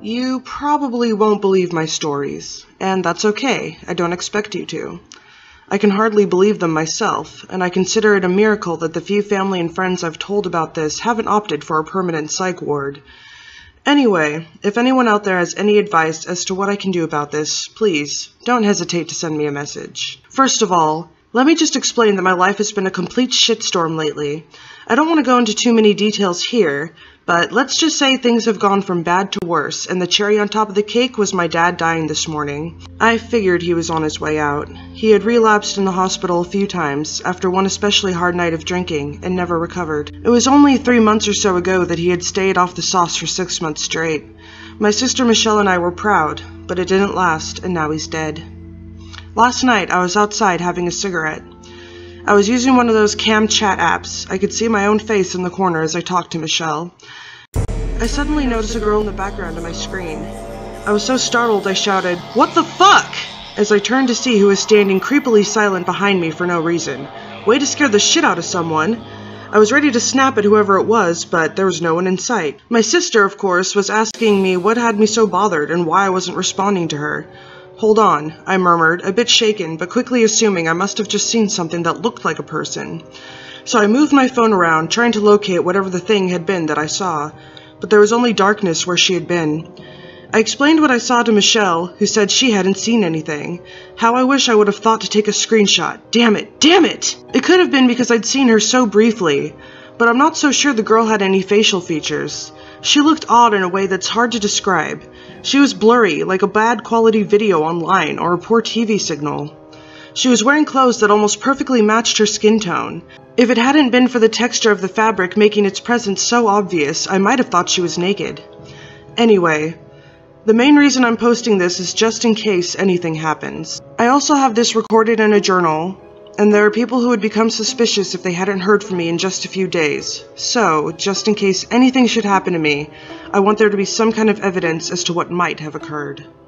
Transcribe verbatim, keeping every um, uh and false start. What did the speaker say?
You probably won't believe my stories, and that's okay. I don't expect you to. I can hardly believe them myself, and I consider it a miracle that the few family and friends I've told about this haven't opted for a permanent psych ward. Anyway, if anyone out there has any advice as to what I can do about this, please, don't hesitate to send me a message. First of all, let me just explain that my life has been a complete shitstorm lately. I don't want to go into too many details here, but let's just say things have gone from bad to worse, and the cherry on top of the cake was my dad dying this morning. I figured he was on his way out. He had relapsed in the hospital a few times after one especially hard night of drinking and never recovered. It was only three months or so ago that he had stayed off the sauce for six months straight. My sister Michelle and I were proud, but it didn't last, and now he's dead. Last night, I was outside having a cigarette. I was using one of those cam chat apps. I could see my own face in the corner as I talked to Michelle. I suddenly noticed a girl in the background of my screen. I was so startled I shouted, "What the fuck?" as I turned to see who was standing creepily silent behind me for no reason. Way to scare the shit out of someone. I was ready to snap at whoever it was, but there was no one in sight. My sister, of course, was asking me what had me so bothered and why I wasn't responding to her. "Hold on," I murmured, a bit shaken, but quickly assuming I must have just seen something that looked like a person. So I moved my phone around, trying to locate whatever the thing had been that I saw, but there was only darkness where she had been. I explained what I saw to Michelle, who said she hadn't seen anything. How I wish I would have thought to take a screenshot. Damn it, damn it! It could have been because I'd seen her so briefly, but I'm not so sure the girl had any facial features. She looked odd in a way that's hard to describe. She was blurry, like a bad quality video online or a poor T V signal. She was wearing clothes that almost perfectly matched her skin tone. If it hadn't been for the texture of the fabric making its presence so obvious, I might have thought she was naked. Anyway, the main reason I'm posting this is just in case anything happens. I also have this recorded in a journal, and there are people who would become suspicious if they hadn't heard from me in just a few days. So, just in case anything should happen to me, I want there to be some kind of evidence as to what might have occurred.